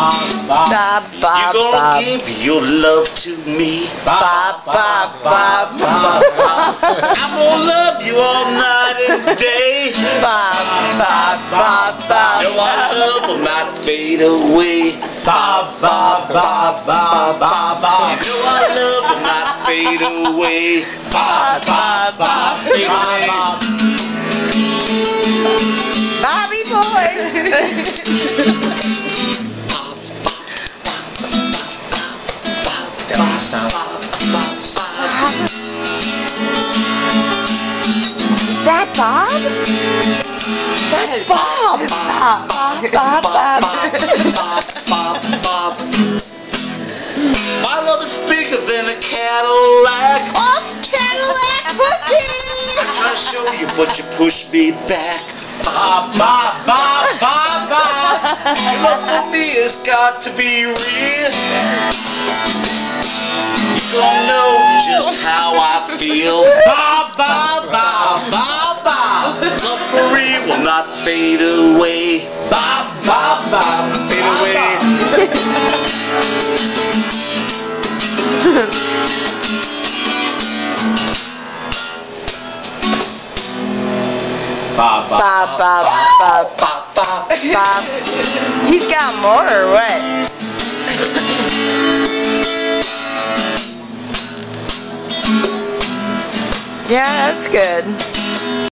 Bob, You gonna Bob. give your love to me. Bob, Bob, Bob, Bob. I'm gonna love you all night and day. Bob, Bob, Bob, Bob. No, our love will not fade away. Bob, Bob, Bob, Bob, Bob, Bob. You know our love will not fade away. Bob, Bob, Bob, fade away. Bobby boy. That Bob? That's Bob. Bob, Bob, Bob. My love is bigger than a Cadillac. Oh, Cadillac cookie. I'm trying to show you, but you push me back. Bob, Bob, Bob, Bob, Bob. Your love for me has got to be real. You don't know just how I feel. Bob, Bob, Bob, Bob, Bob. Love for real will not fade away. Bob, Bob, Bob, Fade away. Bob, Bob, Bob, Bob, Bop, bop. Bob. He's got more or what? Yeah, that's good.